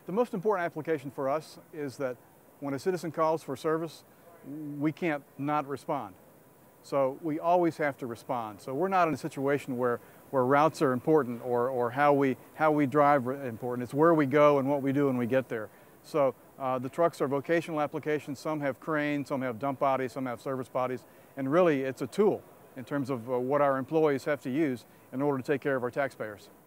The most important application for us is that when a citizen calls for service, we can't not respond. So we always have to respond. So we're not in a situation where routes are important or how we drive are important. It's where we go and what we do when we get there. So the trucks are vocational applications. Some have cranes, some have dump bodies, some have service bodies. And really it's a tool in terms of what our employees have to use in order to take care of our taxpayers.